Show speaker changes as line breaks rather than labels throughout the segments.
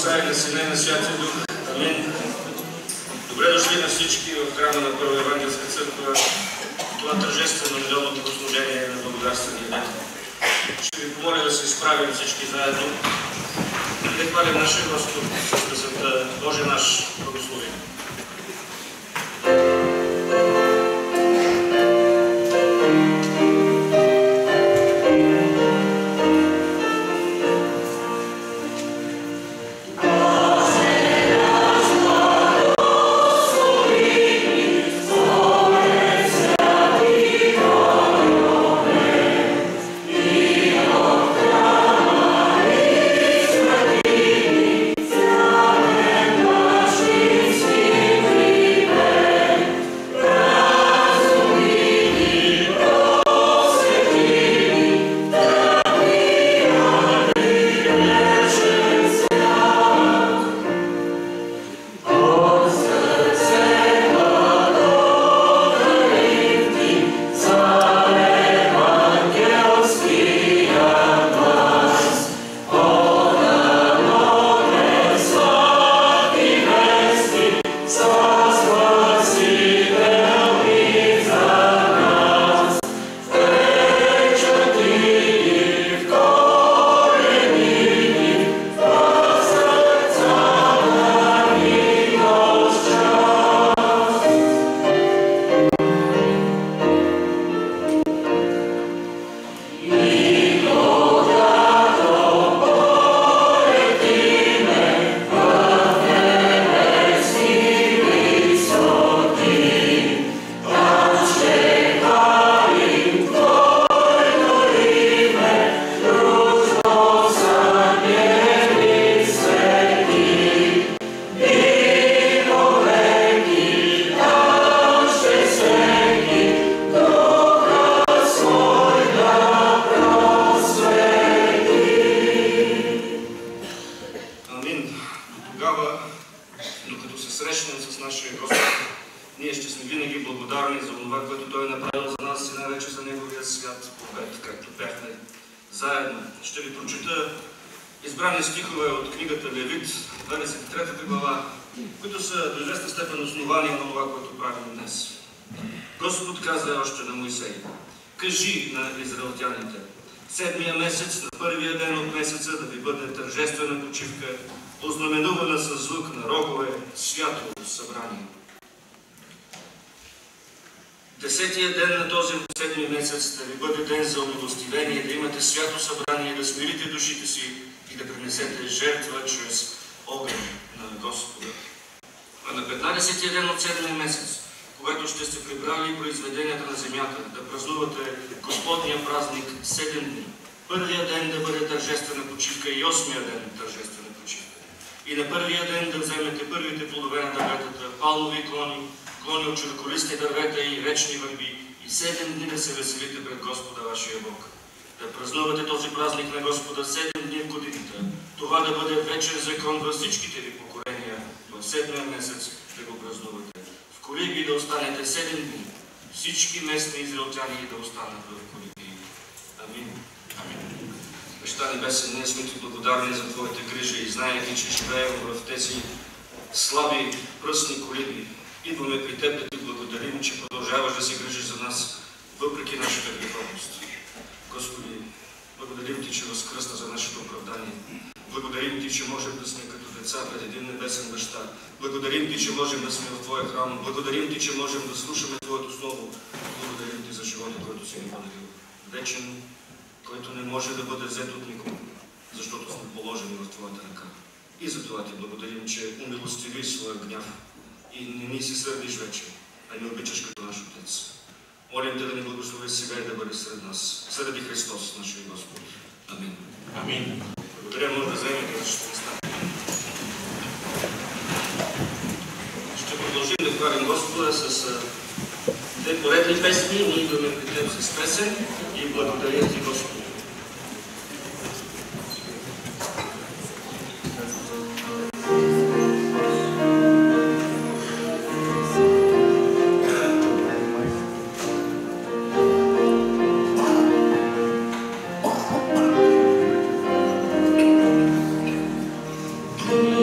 Отца и на Сина и на Святия Дух. Амин. Добре дошли на всички в храма на Първа Евангелска църква. Това тържествено неделно богослужение на Благодарствения ден. Ще ви помоля да се изправим всички заедно и да хвалим нашия Господ с песента Боже наш, благослови. Избрани стихове от книгата Левит, 23 глава, които са до известна степен основания на това, което правим днес. Господ каза още на Моисей: кажи на израелтяните, 7-я месец, на първия ден от месеца да ви бъде тържествена почивка, ознаменувана с звук на рогове, свято събрание. 10-я ден на този 7-ми месец да ви бъде ден за умилостивение, да имате свято събрание, да смирите душите си и да принесете жертва чрез огън на Господа. А на 15-я ден от 7-ми месец, когато ще сте прибрали произведенията на земята, да празнувате Господния празник 7 дни. Първия ден да бъде тържествена почивка и 8-я ден тържествена почивка. И на първия ден да вземете първите плодове на дърветата, палмови клони, клони от широколистни дървета и речни върби, и 7 дни да се веселите пред Господа вашия Бог. Да празнувате този празник на Господа 7 дни в годината. Това да бъде вечен закон във всичките ви поколения. В 7-я месец да го празнувате. В колиби да останете 7 дни. Всички местни израелтяни да останат в колиби. Амин. Амин. Баща Небесен, ние сме ти благодарни за Твоите грижи и знаейки, че живеем в тези слаби пръстни колиби. Идваме при Теб да Ти благодарим, че продължаваш да се грижиш за нас, въпреки нашата греховност. Господи, благодарим Ти, че възкръсна за нашето оправдание. Благодарим Ти, че можем да сме като деца пред един небесен баща. Благодарим Ти, че можем да сме в Твоя храм. Благодарим Ти, че можем да слушаме Твоето Слово. Благодарим Ти за живота, който си ни подарил. Вечен, който не може да бъде взет от никого, защото сме положени в Твоята ръка. И за това Ти благодарим, че умилостиви своя гняв и не ни се сърдиш вече, а ни обичаш като наш Отец. Молим Те да ни благослови сега и да бъде сред нас. Заради Христос, нашия Господ. Амин. Амин. Благодаря, може да заемете вашите места. Ще продължим да хвалим Господа с две поредни песни. Ние идваме при Теб с песен и благодаря Ти, Господи.
Thank you.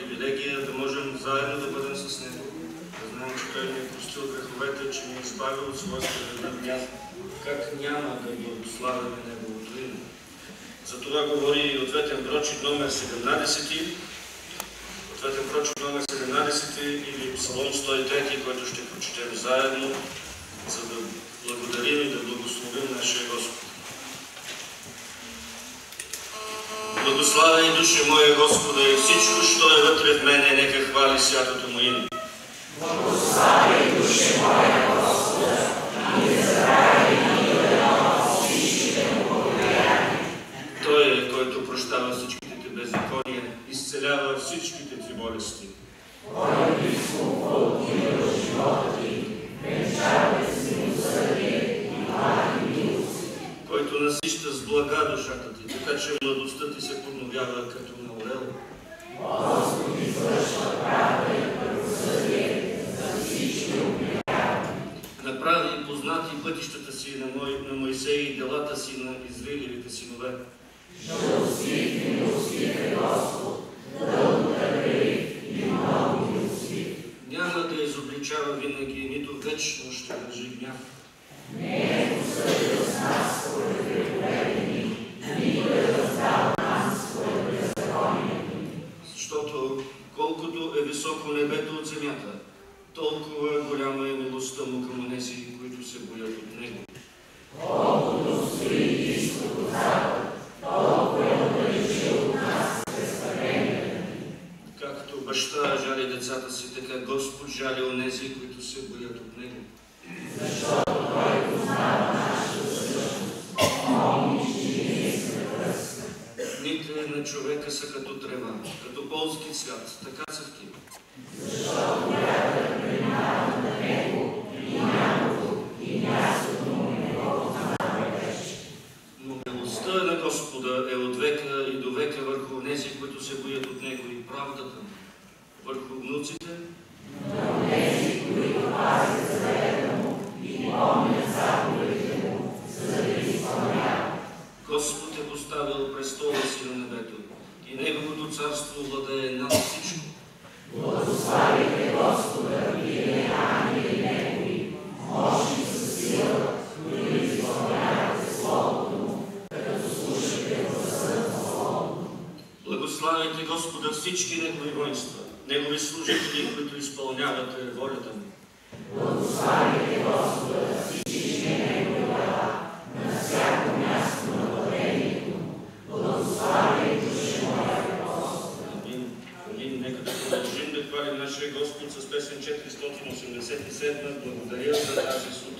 привилегия да можем заедно да бъдем с Него, да знаем, че Той ни е простил греховете, че ни е избавил от своя справедлив гняв. Как няма да благославяме Неговото име? За това говори и ответен прочит номер 17, ответен прочит номер 17 или Псалом 103, който ще прочетем заедно, за да благодарим и да благословим нашия Господ. Благославяй, души моя Господа, и всичко, що е вътре в мене, нека хвали святото му име.
Благославяй, души моя Господа, и не забравяй никога всичките му благодеяния.
Той е, който прощава всичките ти беззакония, изцелява всичките ти болести.
Твоя близко отива до живота ти, венчава с милосърдие и млади милости.
Който насища с блага душата ти, така че младостта ти се подновява като на орел.
Господи, извършва правда и правосъдие за всички умирявания.
Направи познати пътищата си на Моисей и делата си на Израилевите синове.
Жалостив и милостив е Господ, дълго търпелив и много милостив.
Няма да изобличава винаги, нито вечно ще държи гняв.
Не е посъдил с нас според греховете ни, нито е въздал нас според беззаконието ни.
Защото колкото е високо небето от земята, толкова голяма е милостта му към онези, които се боят от него.
Колкото стои изток от запад, толкова е отдалечил от нас безпреденията ни.
Както баща жали децата си, така Господ жали онези, които се боят от него.
Защото Той познава нашата същност, помни, че ние сме връзка.
Дните на човека са като трева, като полски цвят, така цъфти.
Защото вятърът преминава на него и нямало, и мястото му не го познава вече.
Но милостта на Господа е от века и до века върху онези, които се боят от него, и правдата му върху внуците,
На онези, които пазят завета му и помнят заповедите му, за да ги изпълняват.
Господ е поставил престола си на небето и Неговото царство владее над всичко.
Благославите Господа, вие ангели Негови, мощни със сила, които изпълнявате Словото му, като слушате гласа на Словото му.
Благославяйте Господа всички Негови воинства, Негови служители, които изпълнявате волята му.
Благославите Господа, всички Негови дела, на всяко място на владението му. Благославяй, душе моя Господа.
Амин. Амин. Нека да продължим да хвалим нашия Господ с песен 487. Благодаря за тази сутрин.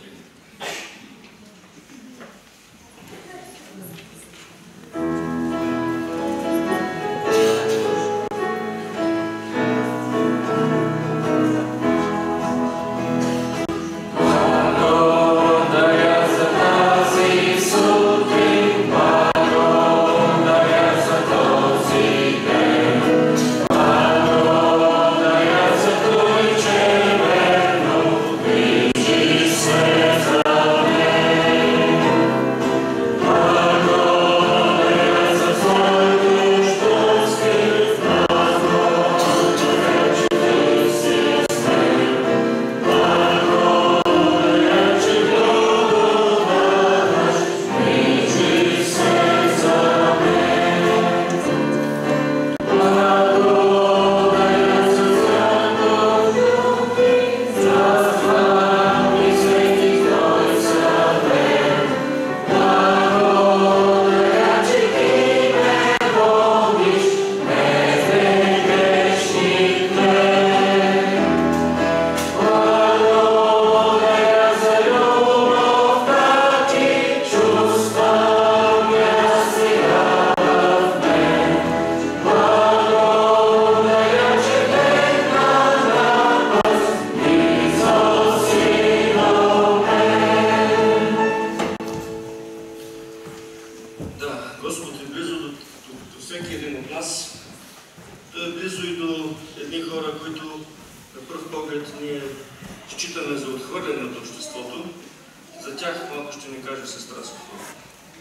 считаме за отхвърляне от обществото, за тях малко ще ни каже сестра София.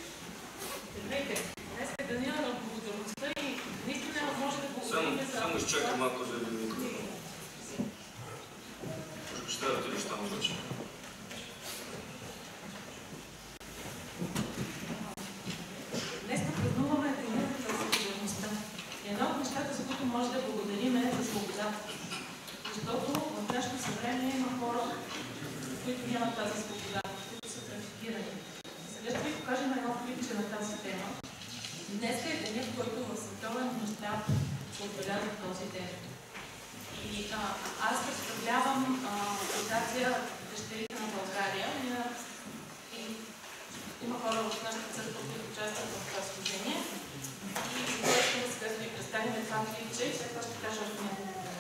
Здравейте! Днес е деня на благодарността и наистина е възможно да благодарим за
почакай малко да ви микрофон. Може би ще трябва да отидеш там вече.
Днес празнуваме Деня за солидарността. И едно от нещата, за които може да благодарим е за свобода. Защото в нашето съвремие има хора, които нямат тази свобода, които са трафикирани. Сега ще ви покажем едно клипче на тази тема. Днес е денят, който в световен мащаб се отбелязва този ден. И аз представлявам фондация Дъщерите на България. И има хора в нашата църква, които участват в това служение. И искам сега да ви представим това клипче и след това ще кажа от него.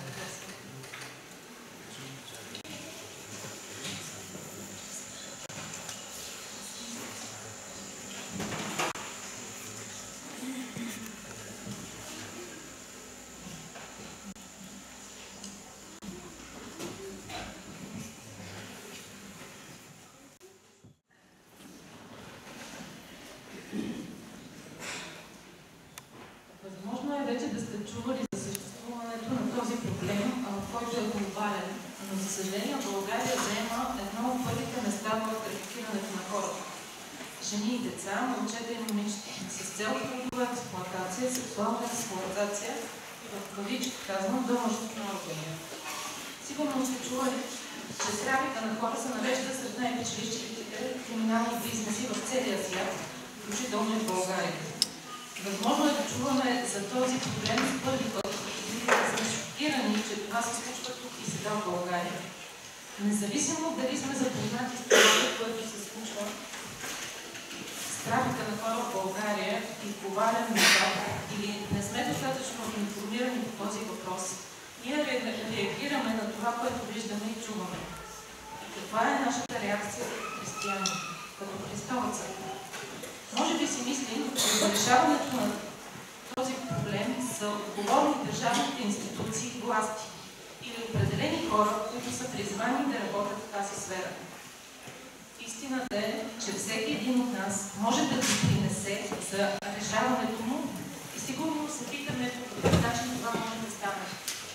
Вече да сте чували за съществуването на този проблем, който е глобален. Но, за съжаление, България заема едно от първите места в трафикирането на хората. Жени и деца, момчета и момичета, с цел трудова експлоатация, сексуална експлоатация и в кавички казвам донорство на органи. Сигурно сте чували, че трафика на хора се нарежда сред най-печелившите криминални бизнеси в целия свят, включително и в България. Възможно е да чуваме за този проблем за първи път и да сме шокирани, че това се случва тук и сега в България. Независимо дали сме запознати с това, което се случва с трафика на хора в България и глобален мащаб, или не сме достатъчно информирани по този въпрос, ние реагираме на това, което виждаме и чуваме. Каква е нашата реакция като християни, като Христова църква? Може би си мислим, че за решаването на този проблем са отговорни държавните институции и власти или определени хора, които са призвани да работят в тази сфера. Истината е, че всеки един от нас може да допринесе за решаването му и сигурно се питаме по какъв начин това може да стане.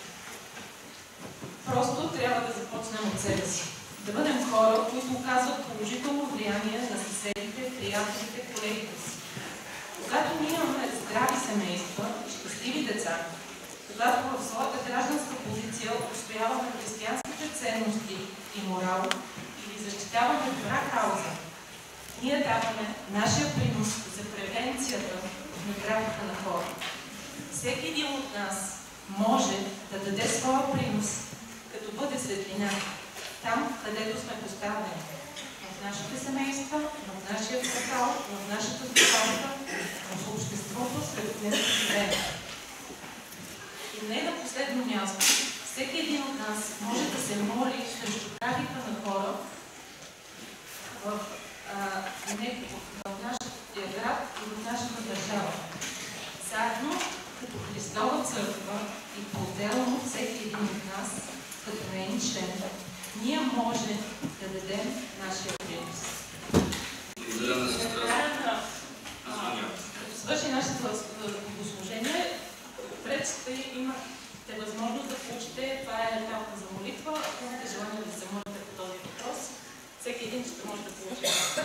Просто трябва да започнем от себе си. Да бъдем хора, които оказват положително влияние на съседите, приятелите, колегите си. Когато ние имаме здрави семейства и щастливи деца, когато в своята гражданска позиция отстояваме християнските ценности и морал или защитаваме добра кауза, ние даваме нашия принос за превенцията на трафика на хора. Всеки един от нас може да даде своя принос, като бъде светлина там, където сме поставени. В нашите семейства, в нашия квартал, в нашата държава, в обществото, сред което живеем. И не на последно място, всеки един от нас може да се моли срещу трафика на хора в нашия град и в нашата държава. Заедно, като Христова църква и по-отделно всеки един от нас, като нейни членове, ние може да дадем нашия принос.
Благодаря на сестра.
Като свърши нашето богослужение, пред ще имате възможност да получите, това е етапа за молитва. Ако имате желание да се молите по този въпрос, всеки един ще може да получи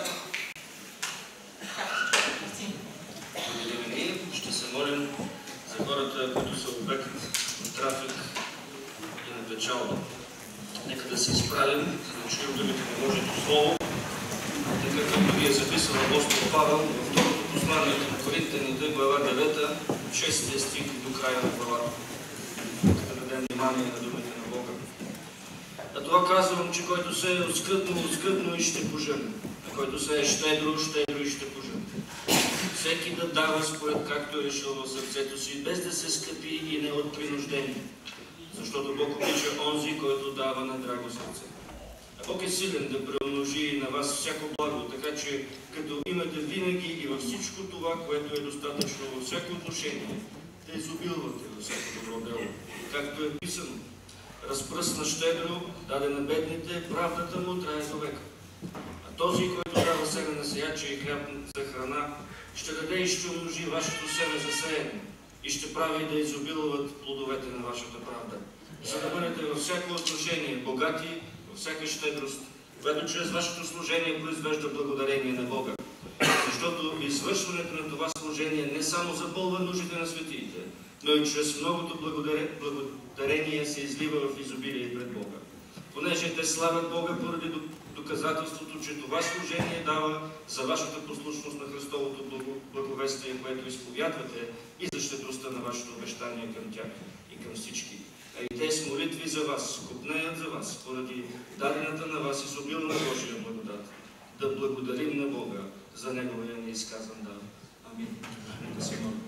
Ние ще се молим за хората, които са обект на трафик и на печалба. Нека да се изправим, за да чуем думите на Божието Слово, така както ги е записал апостол Павел във второто послание на Коринтяните, глава 9, 6 стих до края на главата. Нека да дадем внимание на думите на Бога. А това казвам, че който се е скрътно и ще пожъне, а който се е щедро и ще пожъне. Всеки да дава според както е решил в сърцето си, без да се скъпи и не от принуждение. Защото Бог обича онзи, който дава на драго сърце. А Бог е силен да преумножи на вас всяко благо, така че като имате винаги и във всичко това, което е достатъчно във всяко отношение, да изобилвате във всяко добро дело. Както е писано, разпръсна щедро, даде на бедните, правдата му трае до века. А този, който дава семе на сеяча и хляб за храна, ще даде и ще умножи вашето семе за сеене и ще прави да изобилуват плодовете на вашата правда, за да бъдете във всяко отношение богати, във всяка щедрост, която чрез вашето служение произвежда благодарение на Бога. Защото извършването на това служение не само запълва нуждите на светиите, но и чрез многото благодарение се излива в изобилие пред Бога. Понеже те славят Бога поради доказателството, че това служение дава за вашата послушност на Христовото благовестие, което изповядвате, и за щедростта на вашето обещание към тях и към всички. А и те с молитви за вас, копнеят за вас, поради дадената на вас изобилна Божия благодат. Да благодарим на Бога за Неговия неизказан дар. Амин. Нека се молим.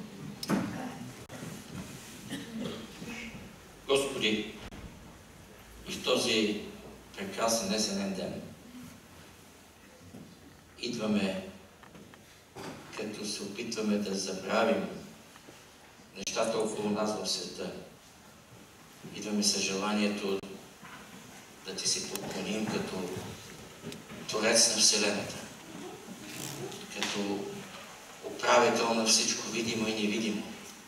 Господи, и в този прекрасен есенен ден идваме, като се опитваме да забравим нещата около нас в света. Идваме с желанието да Ти се поклоним като Творец на Вселената, като управител на всичко видимо и невидимо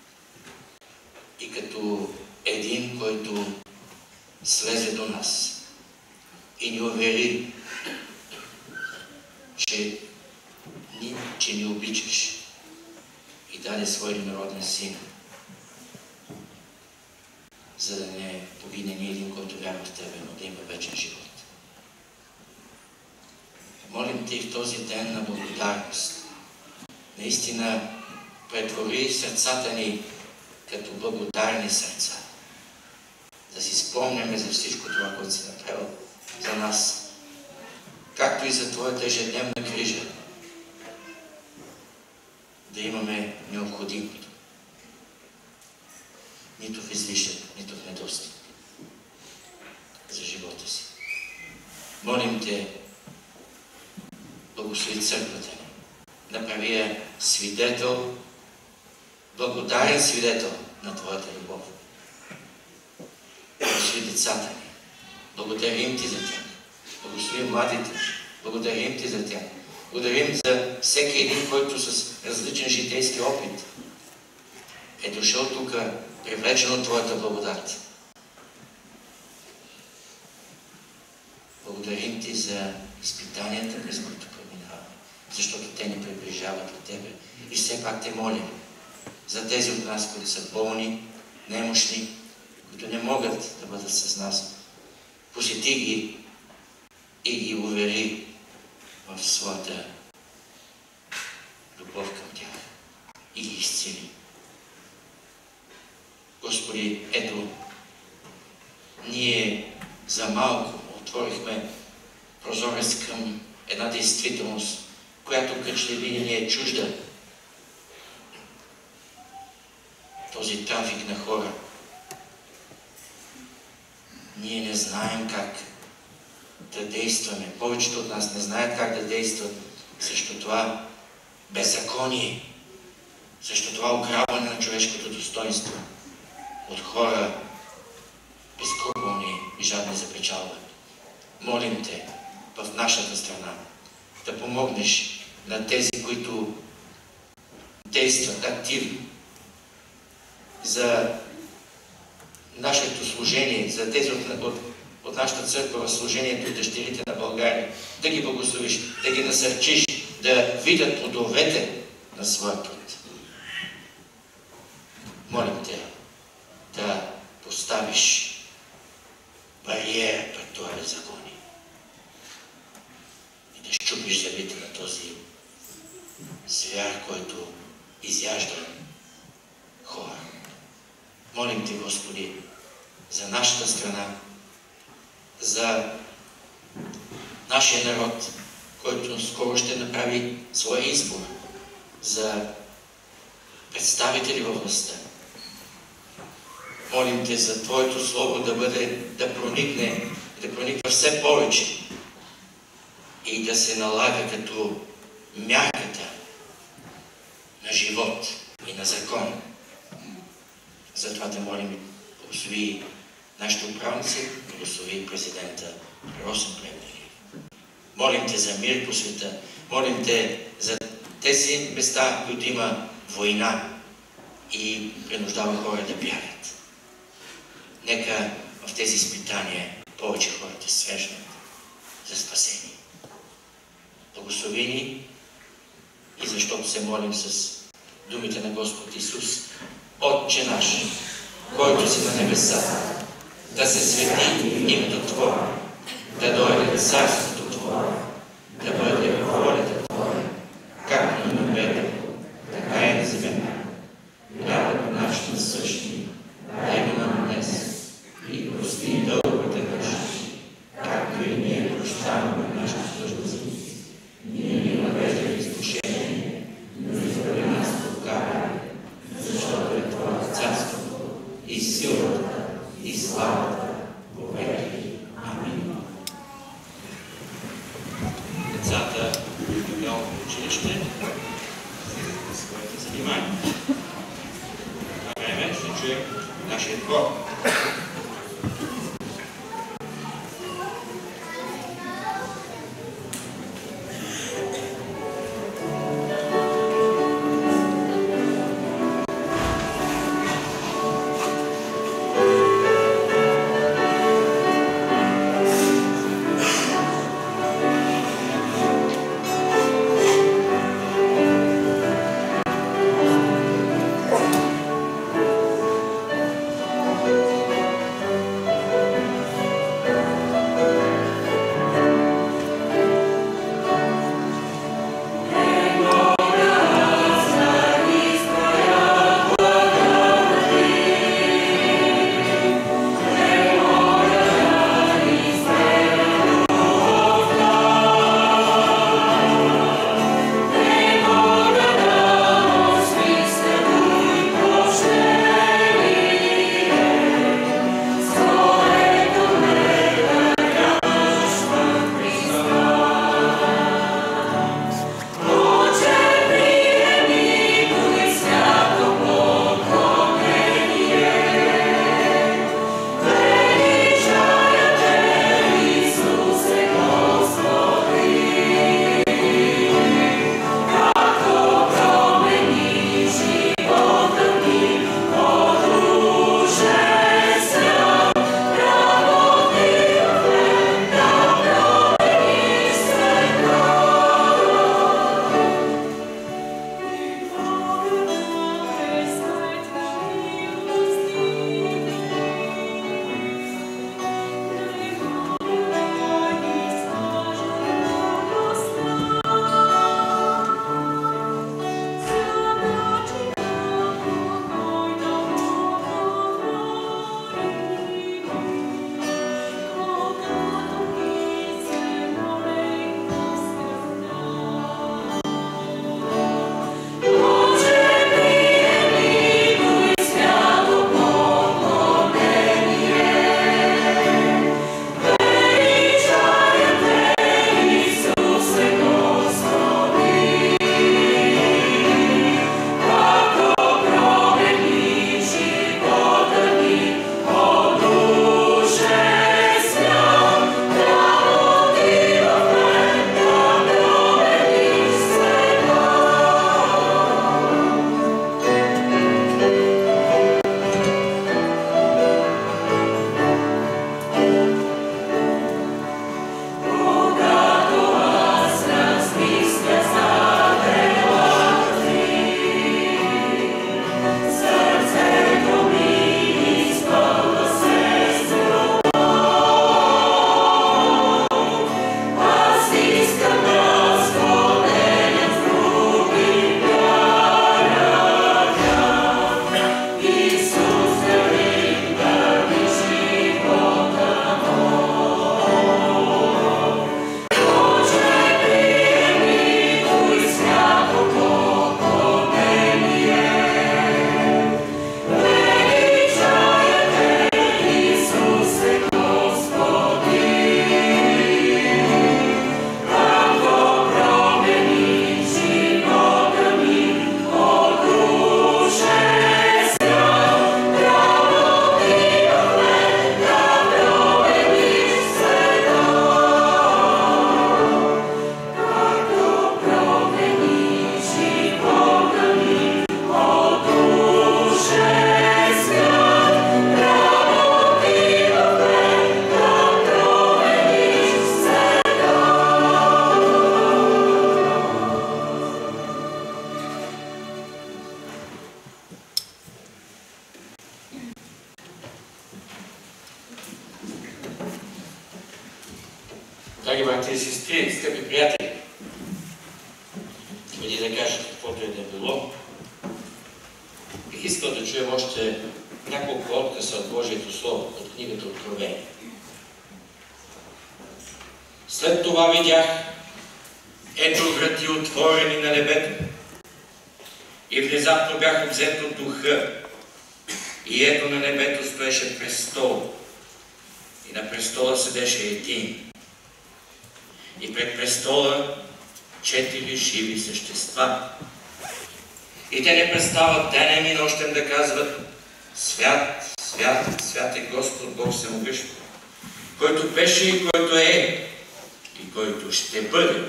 и като един, който слезе до нас и ни увери, че ни обичаш и даде своя народен син, за да не погине ни един, който вярва в Тебе, но да има вечен живот. Молим Те в този ден на благодарност. Наистина претвори сърцата ни като благодарни сърца. Да си спомняме за всичко това, което си направил за нас, както и за Твоята ежедневна грижа. Да имаме необходимото. Нито в излишък, нито в недостиг за живота си. Молим Те, благослови църквата ни. Направи я свидетел, благодарен свидетел на Твоята любов. Благослови децата ни. Благодарим Ти за тях. Благослови младите. Благодарим Ти за тях. Благодарим за всеки един, който с различен житейски опит е дошъл тук, привлечен от Твоята благодат. Благодарим Ти за изпитанията, през които преминаваме, защото те ни приближават от Тебе. И все пак Те молим за тези от нас, които са болни, немощни, които не могат да бъдат с нас. Посети ги и ги увери в своята любов към тях и ги изцели. Господи, ето, ние за малко отворихме прозорец към една действителност, която като че ли ни е чужда. Този трафик на хора. Ние не знаем как да действаме. Повечето от нас не знаят как да действат срещу това беззаконие, срещу това ограбване на човешкото достоинство от хора безскрупулни и жадни за печалба. Молим Те в нашата страна да помогнеш на тези, които действат активно за нашето служение, за тези от нашата църква в служението и дъщерите на България, да ги благословиш, да ги насърчиш, да видят плодовете на своя труд. Молим Те да поставиш бариера пред това беззаконие и да щупиш зъбите на този звяр, който изяжда хора. Молим Те, Господи, за нашата страна, за нашия народ, който скоро ще направи своя избор за представители във властта. Молим Те за Твоето Слово да прониква все повече и да се налага като мярката на живот и на закон. Затова Те молим, благослови нашите управници, благослови президента Росен Плевнелиев. Молим Те за мир по света. Молим Те за тези места, които има война. и принуждава хора да бягат. Нека в тези изпитания повече хората срещнат за спасение. Благослови ни и защото се молим с думите на Господ Исус. Отче наш, който си на небесата, да се свети името Твое, да дойде царството Твое, да бъде волята Твоя, както на небето, така и на земята. Хлябът наш насъщни, дай го нам днес и прости дълговете наши, както и ние прощаваме нашите длъжници. Ние не навеждай в изкушение, но избави нас от лукавия, защото е Твое царство и силата и славата повеки. Амин. Децата в библиотекното училище своите занимания. Това време ще чуем нашия хор. Драги брати и сестри, скъпи приятели, преди да кажа каквото е да било, бих искал да чуем още няколко откъса от Божието Слово, от книгата Откровение. След това видях, ето врати отворени на небето, и внезапно бях взет от духа, и ето на небето стоеше престол, и на престола седеше един, и пред престола 4 живи същества. И те не престават денем и нощем да казват: свят, свят, свят е Господ Бог Всемогъщ, който беше и който е и който ще бъде.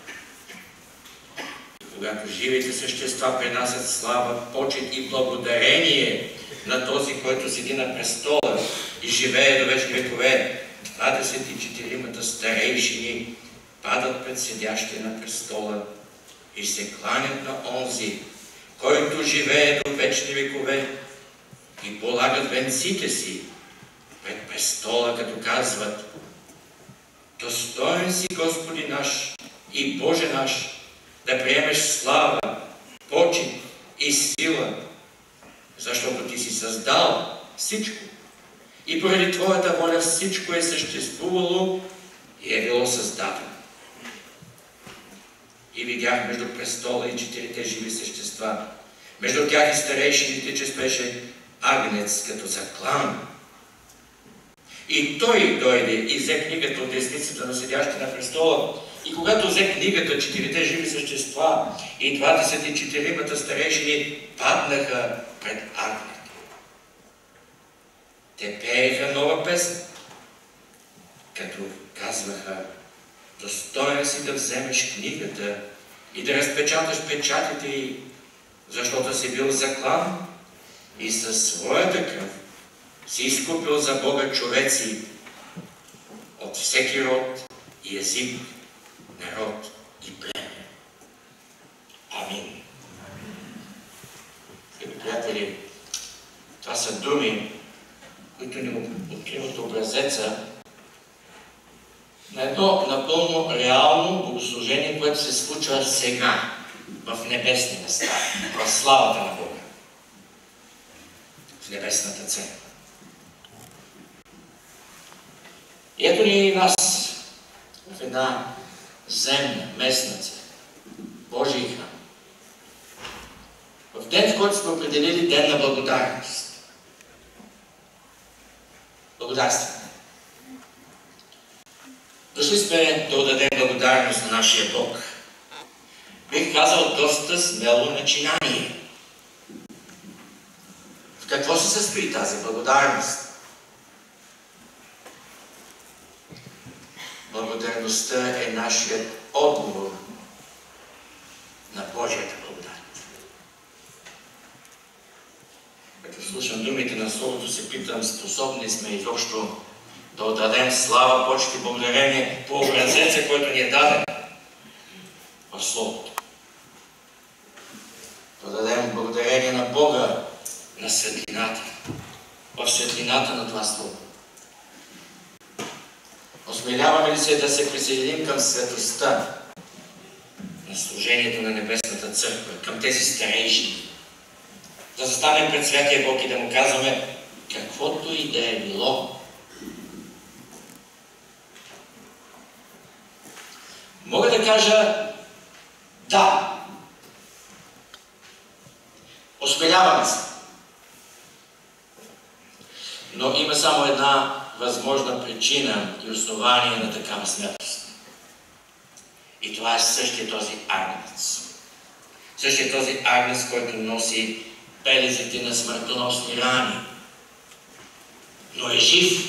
И когато живите същества принасят слава, почет и благодарение на този, който седи на престола и живее до вечни векове, 24-мата старейшини падат пред седящия на престола и се кланят на онзи, който живее до вечни векове, и полагат венците си пред престола, като казват: достоен си, Господи наш и Боже наш, да приемеш слава, почет и сила, защото Ти си създал всичко и поради Твоята воля всичко е съществувало и е било създадено. И видях между престола и 4 живи същества, между тях и старейшините, че стоеше агнец като заклан. И той дойде и взе книгата от десницата на седящия на престола. И когато взе книгата, 4 живи същества и 24-мата старейшини паднаха пред агнец. Те пееха нова песен, като казваха: достоен си да вземеш книгата и да разпечаташ печатите й, защото си бил заклан и със своята кръв си изкупил за Бога човеци от всеки род и език, народ и племе. Амин. Скъпи приятели, това са думи, които ни откриват образеца на едно напълно реално богослужение, което се случва сега, в небесни места, в славата на Бога, в небесната църква. И ето ни и нас в една земна, местна църква, Божий храм, в ден, в който сме определили ден на благодарност. Благодарстваме. Дошли сме да отдадем благодарност на нашия Бог. Бих казал, доста смело начинание. В какво се състои тази благодарност? Благодарността е нашият отговор на Божията благодат. Като слушам думите на Словото, се питам, способни сме изобщо да отдадем слава, почет и благодарение по образеца, който ни е даден в Словото. Да дадем благодарение на Бога, на светлината, в светлината на това Слово. Осмеляваме ли се да се присъединим към светостта на служението на Небесната църква, към тези старейшини? Да застанем пред Святия Бог и да му казваме каквото и да е било. Мога да кажа да. Осмеляваме се. Но има само една възможна причина и основание на такава смелост. И това е същия този агнец. Същия този агнец, който носи белезите на смъртоносни рани. Но е жив.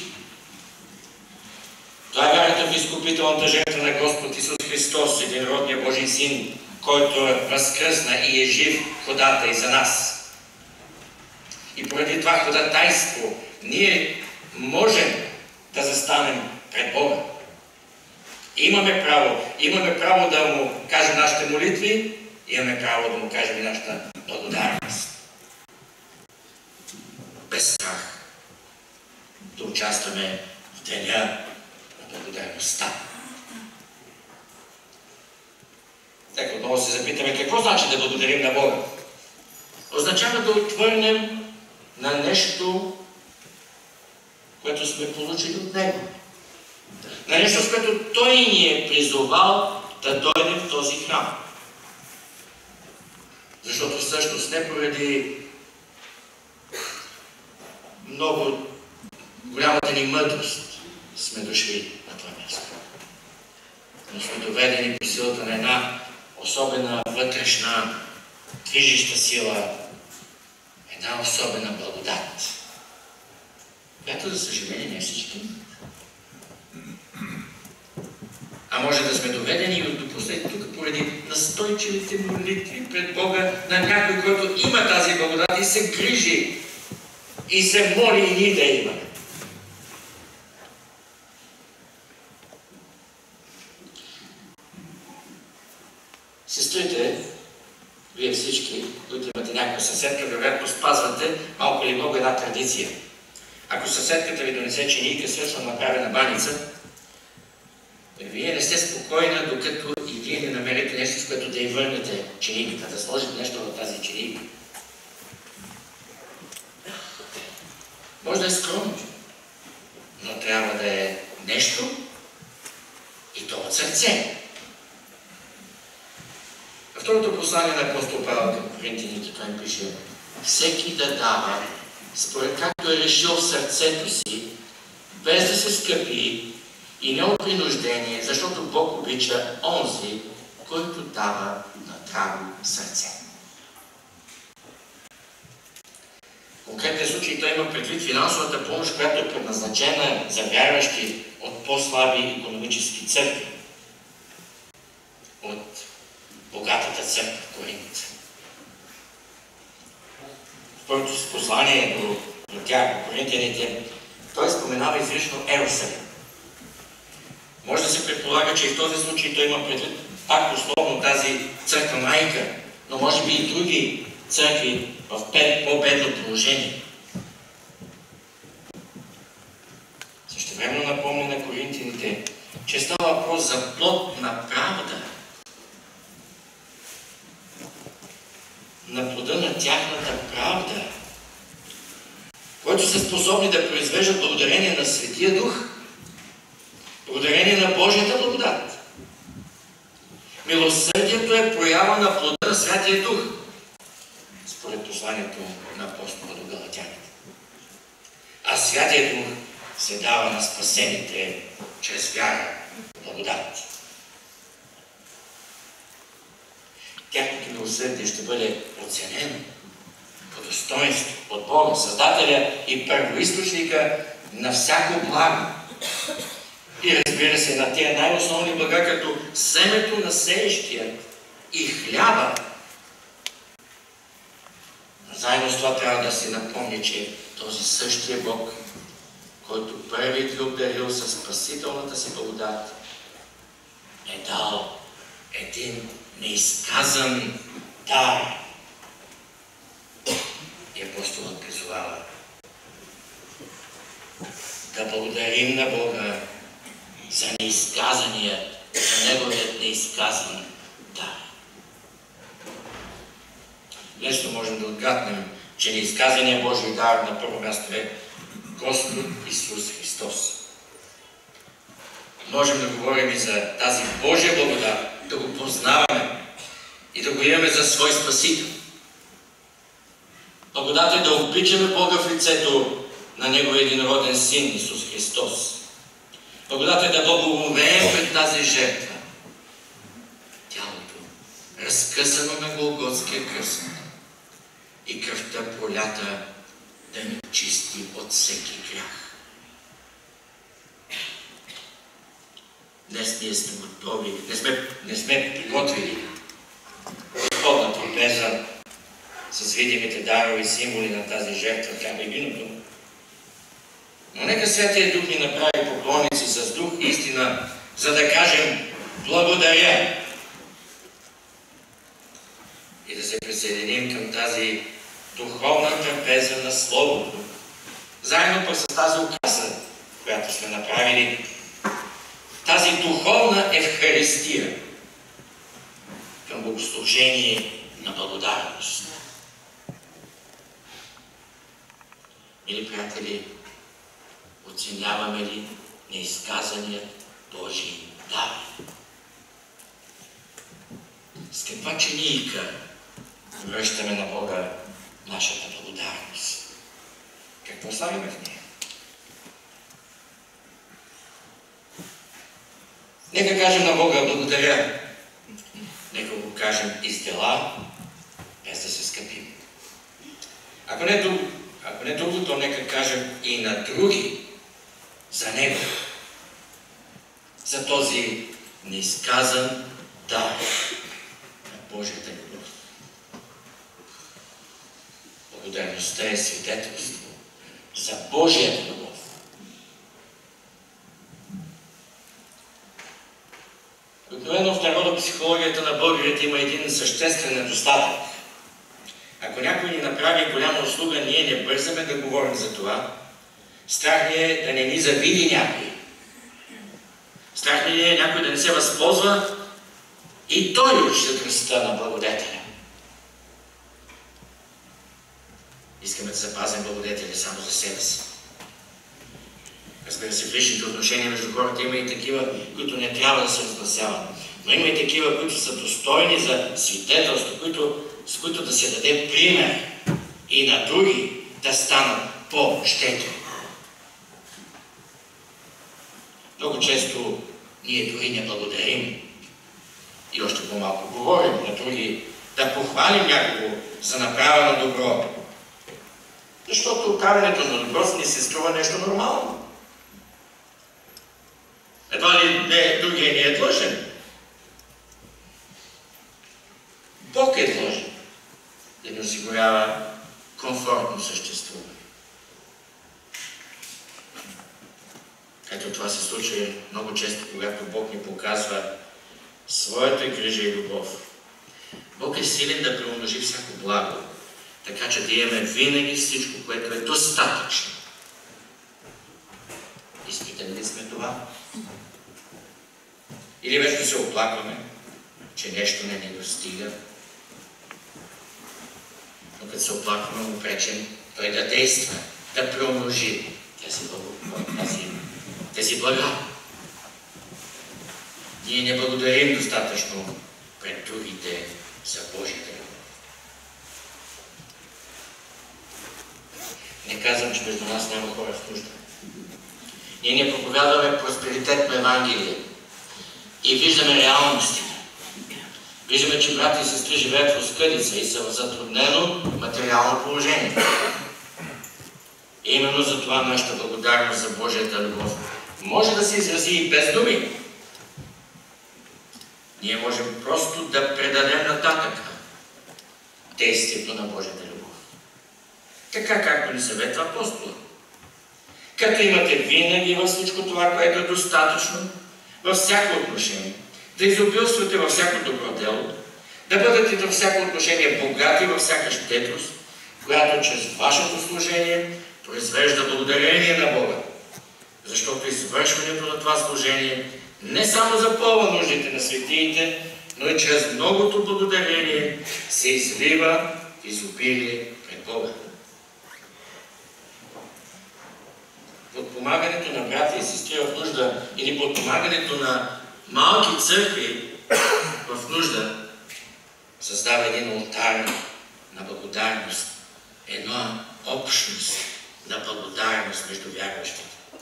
Това е вярата в изкупителната жертва на Господ Исус Христос, единородния Божий Син, който възкръсна и е жив ходатай за нас. И поради това ходатайство ние можем да застанем пред Бога. Имаме право да му кажем нашите молитви, имаме право да му кажем и нашата благодарност. Без страх да участваме в деня на благодарността. Така отново се запитаме какво значи да благодарим на Бога. Означава да отвърнем на нещо, което сме получили от Него. На нещо, с което Той ни е призовал да дойдем в този храм. Защото всъщност не поради много голямата ни мъдрост сме дошли на това място. Но сме доведени по силата на една особена вътрешна движеща сила, една особена благодат, която, за съжаление, не всички. А може да сме доведени и до последни тук поради настойчивите молитви пред Бога на някой, който има тази благодат и се грижи и се моли и ние да имаме. Сестрите, вие всички, които имате някаква съседка, вероятно спазвате малко или много една традиция. Ако съседката ви донесе чинийка, свършно направена баница, вие не сте спокойна, докато и вие не намерите нещо, с което да й върнете чинийката, да сложите нещо в тази чинийка. Може да е скромно, но трябва да е нещо и то от сърце. Във второто послание на апостол Павел към Коринтяните той им пише: всеки да дава според както е решил в сърцето си, без да се скъпи и не от принуждение, защото Бог обича онзи, който дава на драго сърце. В конкретния случай той има предвид финансовата помощ, която е предназначена за вярващи от по-слаби икономически църкви, от богатата църква в Коринт. В първото си послание до тях, до коринтяните, той споменава изрично Ерусалим. Може да се предполага, че и в този случай той има предвид пак основно тази църква майка, но може би и други църкви в по-бедно положение. Същевременно напомня на коринтяните, че става въпрос за плод на правда, на плода на тяхната правда, които са способни да произвеждат благодарение на Светия Дух, благодарение на Божията благодат. Милосърдието е проява на плода на Святия Дух, според посланието на апостола до Галатяните. А Святия Дух се дава на спасените чрез вяра, благодат. Тяхното милосърдие ще бъде оценено по достоинство от Бога, Създателя и първоизточника на всяко благо. И разбира се, на тези най-основни блага, като семето на сеещия и хляба. Заедно с това трябва да се напомни, че този същия Бог, който първият ви обдарил със спасителната си благодат, е дал един неизказан дар. И апостолът призовава да благодарим на Бога за неизказания, за Неговият неизказан дар. Лесно можем да отгаднем, че неизказания Божий дар на първо място е Господ Исус Христос. Можем да говорим и за тази Божия благодат, да го познаваме и да го имаме за свой Спасител. Благодат е да обичаме Бога в лицето на Неговия единороден Син Исус Христос. Благодат е да благоговеем пред тази жертва. Тялото, разкъсано на Голготския кръст, и кръвта пролята да ни очисти от всеки грях. Днес ние сме готови, не сме приготвили Господна трапеза с видимите дарови символи на тази жертва, хляба и виното. Но нека Святия Дух ни направи поклонници с дух и истина, за да кажем благодаря и да се присъединим към тази духовна трапеза на Словото, заедно пък с тази украса, която сме направили, тази духовна Евхаристия, към богослужение на благодарност. Мили приятели, оценяваме ли неизказания Божий дар? С каква чинийка връщаме на Бога нашата благодарност? Какво слагаме в нея? Нека кажем на Бога благодаря. Нека го кажем из дела, без да се скъпим. Ако не друго, то нека кажем и на други за Него, за този неизказан дар на Божията любов. Благодарността е свидетелство за Божията любов. Обикновено в народопсихологията на българите има един съществен недостатък. Ако някой ни направи голяма услуга, ние не бързаме да говорим за това. Страх ни е да не ни завиди някой. Страх ни е някой да не се възползва и той учи за красота на благодетеля. Искаме да запазим благодетеля само за себе си. Разбира се, в личните отношения между хората има и такива, които не трябва да се разгласяват. Но има и такива, които са достойни за свидетелство, с които да се даде пример и на други да станат по-щедри. Много често ние дори не благодарим и още по-малко говорим на други, да похвалим някого за направено добро. Защото правенето на добро ни се струва нещо нормално. Едва ли другия не е длъжен. Бог е длъжен да ни осигурява комфортно съществуване. Ето това се случва много често, когато Бог ни показва своята грижа и любов. Бог е силен да преумножи всяко благо, така че да имаме винаги всичко, което е достатъчно. Изпитали ли сме това? Или вечно се оплакваме, че нещо не ни достига? Но като се оплакваме, му пречим той да действа, да преумножи тези блага. Ние не благодарим достатъчно пред другите за Божията любов. Не казвам, че между нас няма хора в нужда. Ние не проповядваме просперитетно Евангелие и виждаме реалностите. Виждаме, че брати и сестри живеят в оскъдица и са в затруднено материално положение. И именно за това нашата благодарност за Божията любов може да се изрази и без думи. Ние можем просто да предадем нататък действието на Божията любов. Така както ни съветва апостола. Като имате винаги във всичко това, което е достатъчно, във всяко отношение, да изобилствате във всяко добро дело, да бъдете във всяко отношение богати във всяка щедрост, която чрез вашето служение произвежда благодарение на Бога. Защото извършването на това служение не само запълва нуждите на светиите, но и чрез многото благодарение се излива в изобилие пред Бога. Подпомагането на брати и сестри в нужда или подпомагането на малки църкви в нужда създава един олтар на благодарност, една общност на благодарност между вярващите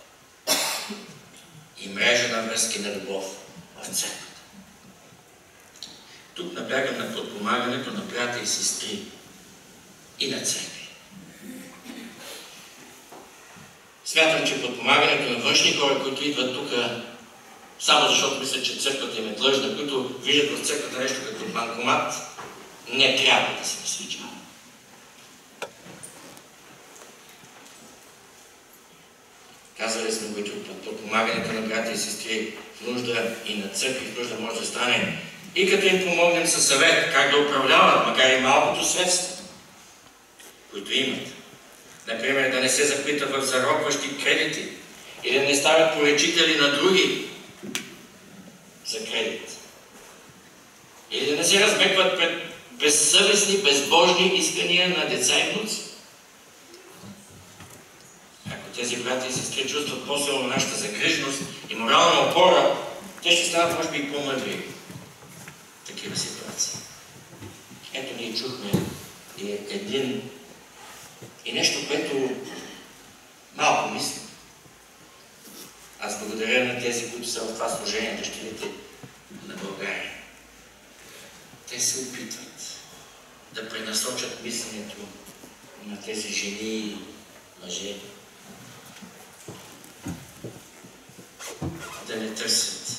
и мрежа на връзки на любов в църквата. Тук наблягам на подпомагането на брати и сестри и на църкви. Смятам, че подпомагането на външни хора, които идват тук, само защото мислят, че църквата им е длъжна, които виждат в църквата нещо като банкомат, не трябва да се насърчава. Казвали сме го, че подпомагането на брати и сестри в нужда и на църкви в нужда може да стане и като им помогнем със съвет как да управляват, макар и малкото средства, които имат. Например, да не се запитат в заробващи кредити или да не ставят поръчители на други за кредит. Или да не се размекват пред безсъвестни, безбожни искания на деца и внуци. Ако тези брати и сестри чувстват по-силно нашата загриженост и морална опора, те ще стават, може би, и по-мъдри в такива ситуации. Ето ние чухме и нещо, което малко мисля. Аз благодаря на тези, които са в това служение, дъщерите на България. Те се опитват да пренасочат мисленето на тези жени и мъже, да не търсят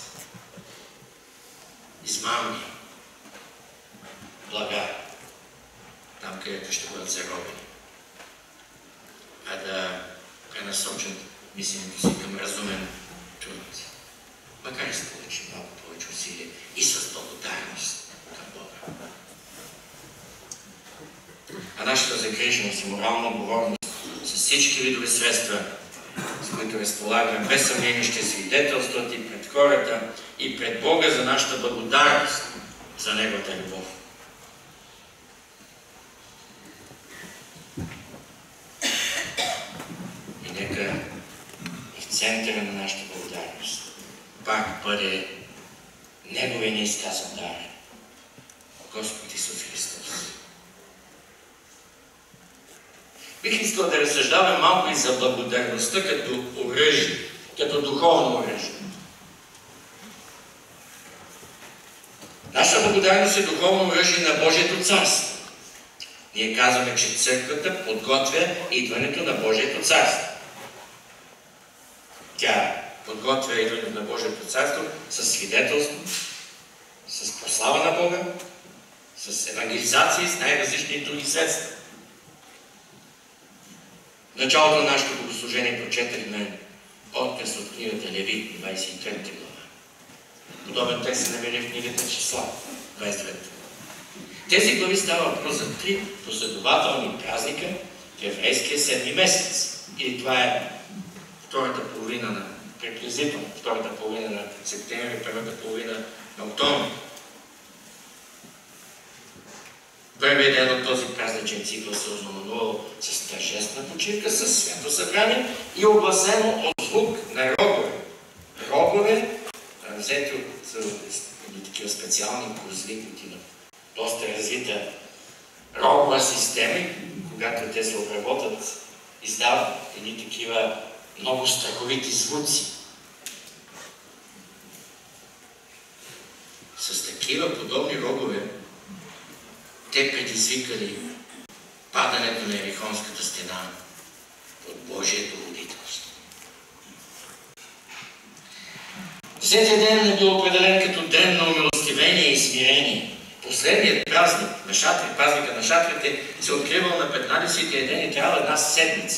измамни блага там, където ще бъдат заробени, а да пренасочат мисленето си към разумен труд, макар и с повече, малко повече усилия и с благодарност към Бога. А нашата загриженост и морална отговорност с всички видове средства, с които разполагаме, без съмнение ще свидетелстват и пред хората, и пред Бога за нашата благодарност за Неговата любов. И нека и в центъра на нашата благодарност пак бъде Неговия неизказан дар, Господ Исус Христос. Бих искал да разсъждавам малко и за благодарността като оръжие, като духовно оръжие. Нашата благодарност е духовно оръжие на Божието царство. Ние казваме, че църквата подготвя идването на Божието царство. Тя подготвя идването на Божието царство с свидетелство, с прослава на Бога, с евангелизация и с най-различни други средства. В началото на нашето богослужение прочетахме отказ от книгата Левит, 23 глава. Подобен текст се намери в книгата Числа, 29 глава. Тези глави става въпрос за 3 последователни празника в еврейския 7-ми месец. Или това е втората половина приблизително втората половина на септември, първата половина на октомври. Първият ден от този празничен цикъл се ознаменувал с тържествена почивка, с свято събрание и огласено от звук на рогове. Рогове, взети от такива специални козли, които имат доста развита рогова система, когато те се обработят, издават едни такива много страховити звуци. С такива подобни рогове те предизвикали падането на Ерихонската стена от Божието водителство. Десетия ден е бил определен като ден на умилостивение и смирение. Последният празник на шатри, празника на шатрите, се откривал на 15-тия ден и трябва една седмица.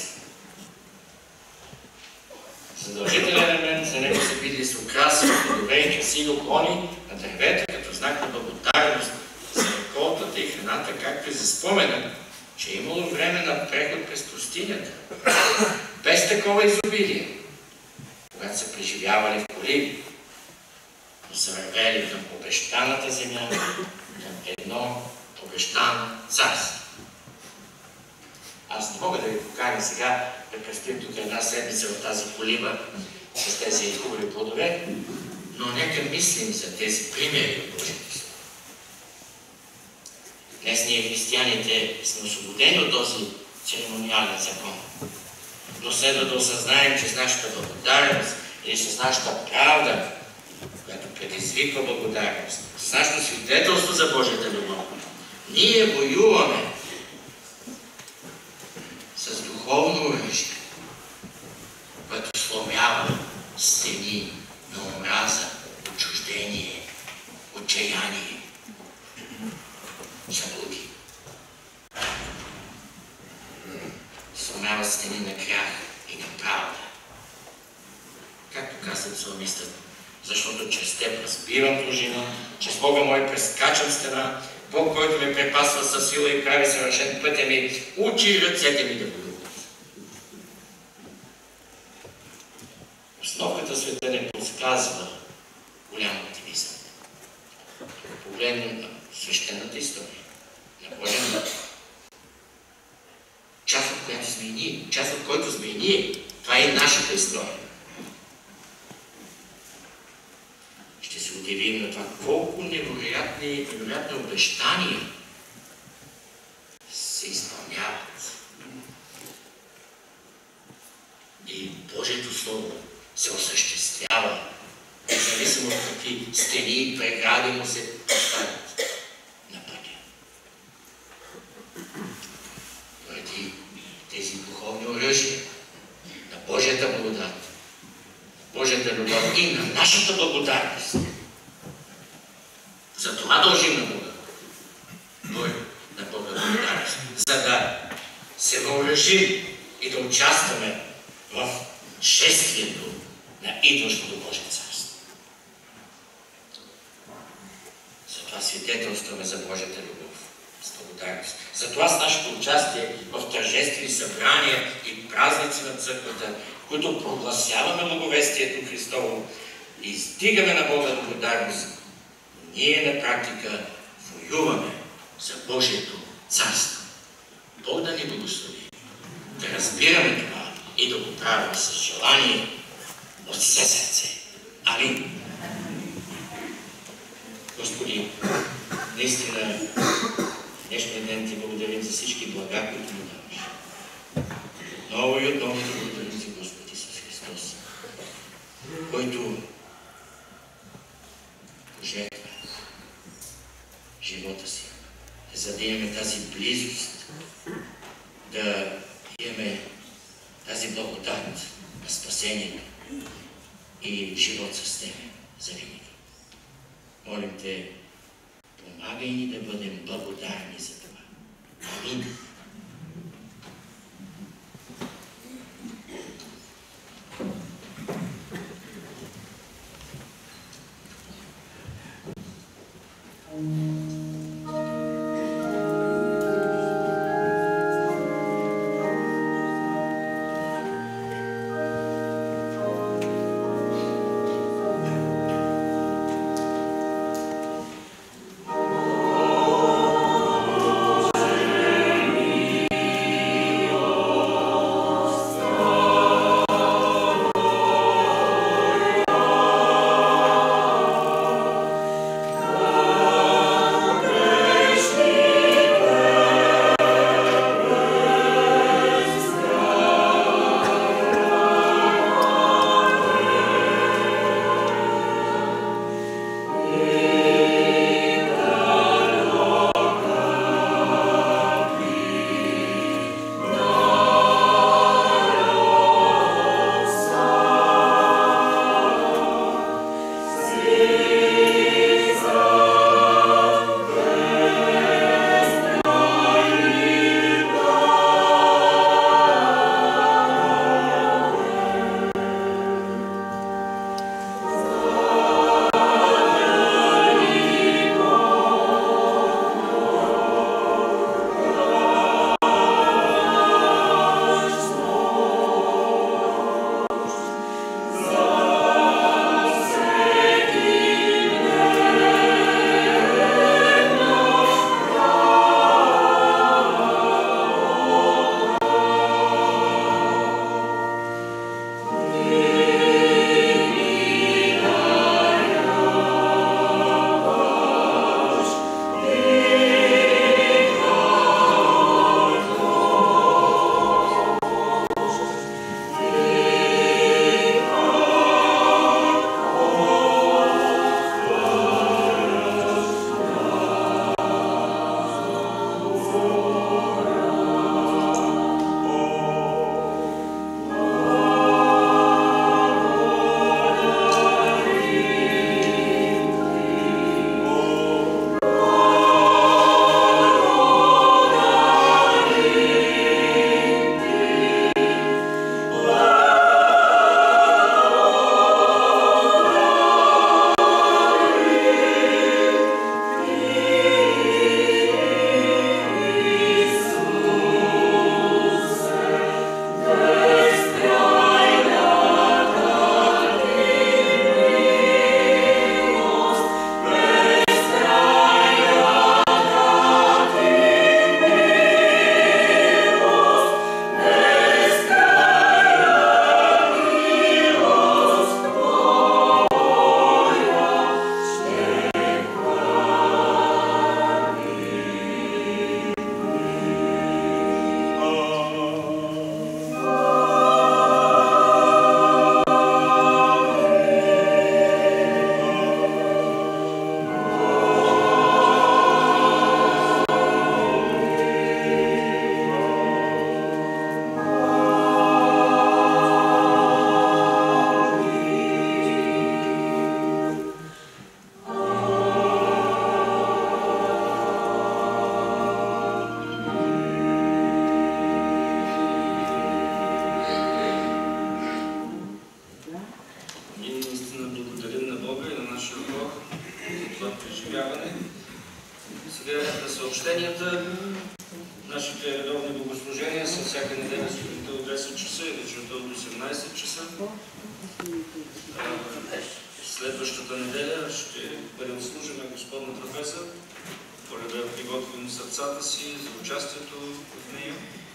Задължителен елемент за него са били с украси, плодове и красиви оклони на дървета, като знак на благодарност за реколтата и храната, както и за спомена, че е имало време на преход през пустинята. Без такова изобилие, когато са преживявали в колиби, но са вървели към обещаната земя, към едно обещано царство. Аз не мога да ви поканя сега да престим тук една седмица в тази колиба с тези хубави плодове, но нека мислим за тези примери от Божието Слово. Днес ние, християните, сме освободени от този церемониален закон. Но следва да осъзнаем, че с нашата благодарност или с нашата правда, която предизвиква благодарност, с нашето свидетелство за Божията любов, ние воюваме с духовно оръжие, което сломява стени на омраза, отчуждение, отчаяние, заблуди. Сломява стени на грях и на правда. Както каза псалмистът, защото чрез теб разбирам дружина, чрез Бога мой прескачам стена, Бог, който ме препасва със сила и прави съвършен пътя ми, учи ръцете ми да воюват. Обстановката в света не подсказва голям оптимизъм. Погледнем свещената история на Божия народ. Част от която сме и ние, част от който сме и ние. Това е нашата история. Ще се удивим на това колко невероятни обещания се изпълняват. И Божието Слово се осъществява, независимо от какви стени и прегради му се поставят на пътя. Поради тези духовни оръжия на Божията благодат, на Божията любов и на нашата благодарност. За това дължим на Бога. На Бога благодарност. За да се въоръжим и да участваме в шествието на идващото Божие царство. Затова свидетелстваме за Божията любов с благодарност. Затова с нашето участие в тържествени събрания и празници на църквата, в които прогласяваме благовестието Христово и издигаме на Бога благодарност, ние на практика воюваме за Божието царство. Бог да ни благослови, да разбираме това и да го правим с желание от все сърце. Амин. Господи, наистина днешния ден Ти благодарим за всички блага, които ни даваш. Отново и отново Ти благодарим за Господ Исус Христос, който пожертва живота си, за да имаме тази близост, да имаме тази благодат на спасението и живот с Тебе за винаги. Молим Те, помагай ни да бъдем благодарни за това. Амин.
И наистина благодарим на Бога и на нашия Бог за това преживяване. Сега на съобщенията. Нашите редовни богослужения са всяка неделя сутринта от 10 часа и вечерта от 18 часа. Следващата неделя ще бъдем служена Господна трапеза. Моля да приготвим сърцата си за участието в нея.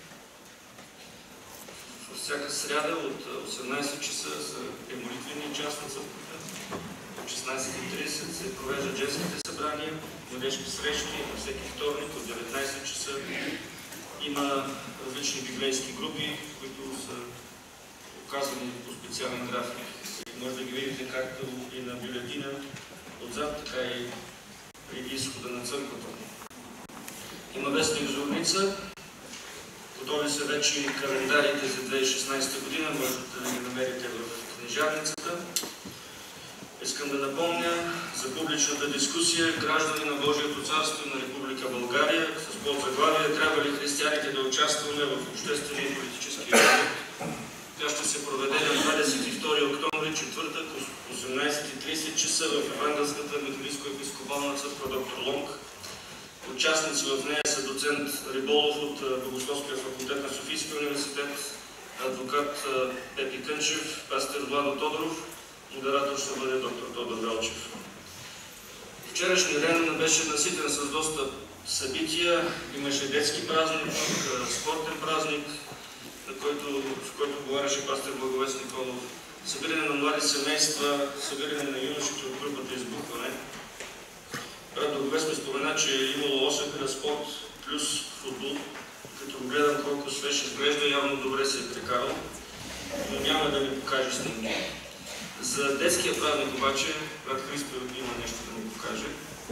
Всяка сряда от 18 часа са молитвени част на църквата. От 16:30 се провеждат женските събрания, младежки срещи. На всеки вторник от 19 часа има различни библейски групи, които са оказани по специален график. Може да ги видите както и на бюлетина отзад, така и преди изхода на църквата. Има вестник Зорница. Готови са вече календарите за 2016 година, можете да ги намерите в книжарницата. Искам да напомня за публичната дискусия "Граждани на Божието царство на Република България" с подзаглавие "Трябва ли християните да участваме в обществения и политически живот?" Тя ще се проведе на 22 октомври, четвъртък, 18:30 часа в Евангелската методистко-епископална църква "Доктор Лонг". Участници в нея са доцент Риболов от Богословския факултет на Софийския университет, адвокат Пепи Кънчев, пастор Владо Тодоров, модератор ще бъде доктор Тодор Велчев. Вчерашния ден беше наситен с доста събития. Имаше детски празник, спортен празник, с който говореше пастор Благовест Николов, събиране на млади семейства, събиране на юношите от групата "Избухване". Брат Благовест ми спомена, че е имало 8 вида спорт плюс футбол. Като го гледам колко свеж изглежда, явно добре се е прекарал, но няма да ми покаже снимки. За детския празник обаче брат Христо има нещо да ми покаже.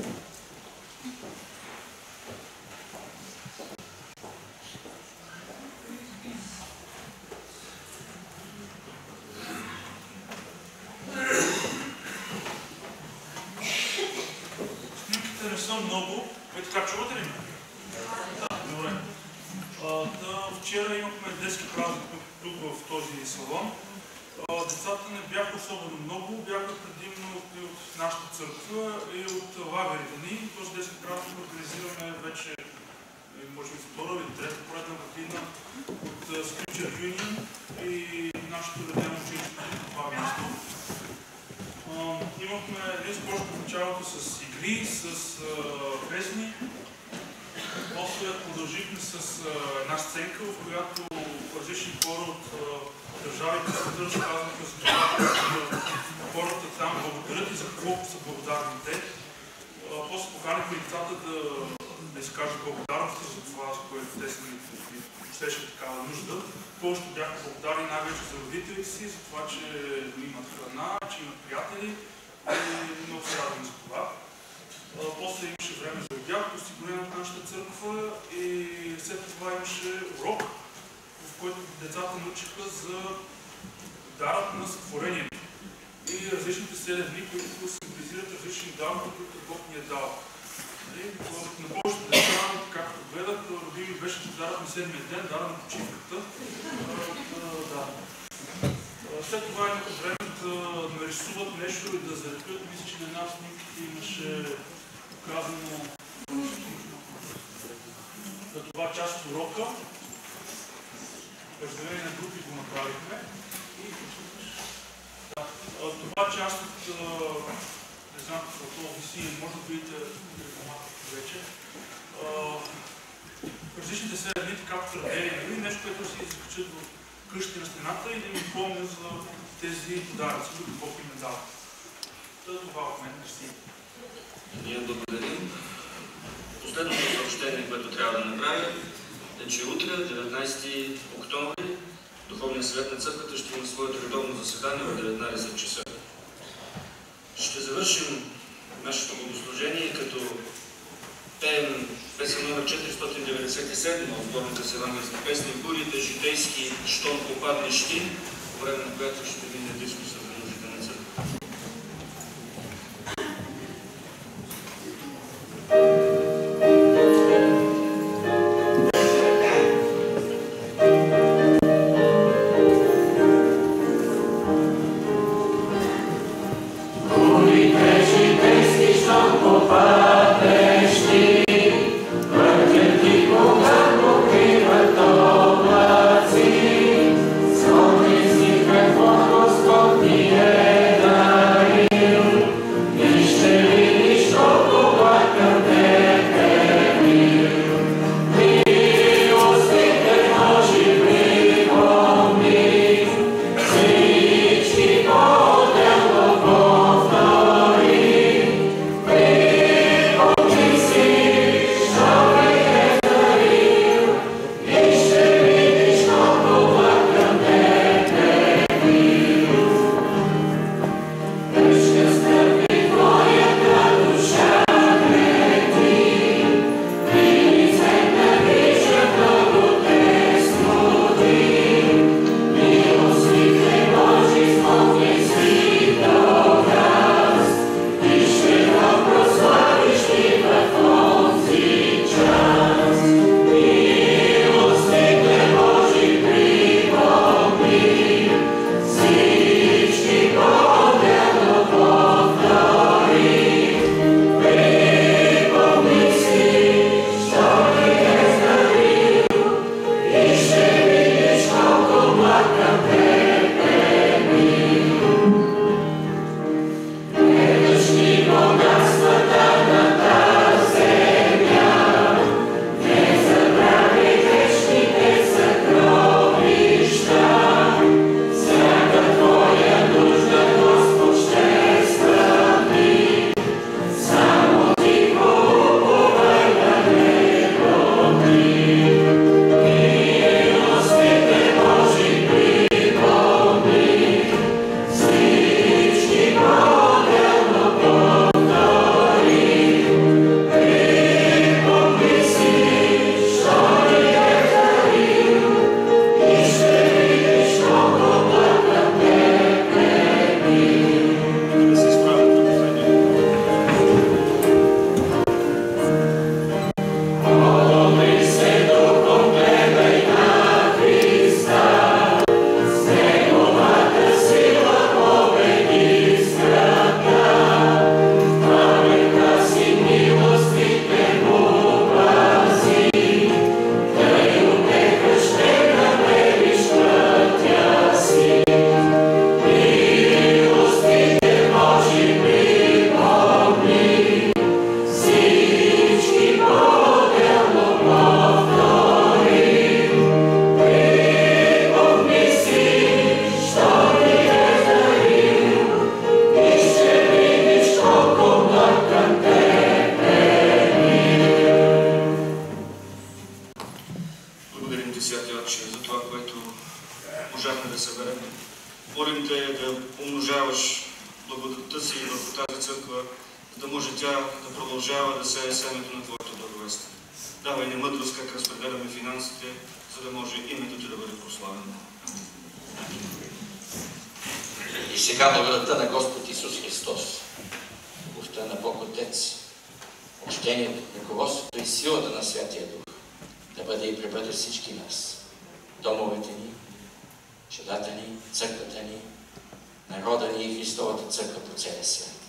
Не са много. Така чувате ли ме? Да, добре. Вчера имахме детски празник тук в този салон. Децата не бяха особено много, бяха предимно от нашата църква и от лагерите ни. Този детски празник организираме вече, може би втора или трета поредна година от Scripture Union и нашето редено училище на това място. Имахме един спорт в началото с игри, с песни. После продължихме с една сценка, в която различни хора от държавите света разказваха за това, хората там благодарят и за колко са благодарни те. После поканихме децата да изкажат благодарности за това, за което те са усещат такава нужда. Повечето бяха благодарни най-вече за родителите си, за това, че имат храна, че имат приятели и много се радвам за това. После имаше време за обяд, осигурено в нашата църква и след това имаше урок, в който децата научиха за дарът на сътворението и различните 7 дни, които символизират различни дарове, които Бог ни е дал. На повечето деца, както гледах, родими беше дарът на 7-я ден, дарът на почивката. След това имаха време да нарисуват нещо и да залепят. Мисля, че на една от снимките имаше показано за това част от урока. Разделение на групи го направихме. Това част от не знам какво виси, може да видите вече. Различните 7 дни, както разделение, нещо, което си изключат в къщите на стената и да им помня за тези подаръци, които Бог им е дал. Това от мен.
Ние благодарим. Последното съобщение, което трябва да направя, е, че утре, 19 октомври, Духовният съвет на църквата ще има своето редовно заседание в 19 часа. Ще завършим нашето богослужение, като пеем песен номер 497 от сборника с евангелски песни "Бурите житейски, щом попаднеш ти", по време на която ще мине дискусия за нуждите на църква. продължаваш благодатта си върху тази църква, за да може тя да продължава да сее семето на Твоето благовестие. Давай ни мъдрост как разпределяме финансите, за да може името Ти да бъде прославено.
И сега благодатта на Господ Исус Христос, любовта на Бог Отец, общението, ръководството и силата на Святия Дух да бъде и пребъде всички нас, домовете ни, чадата ни, църквата ни, народа ни и Христовата църква по целия свят.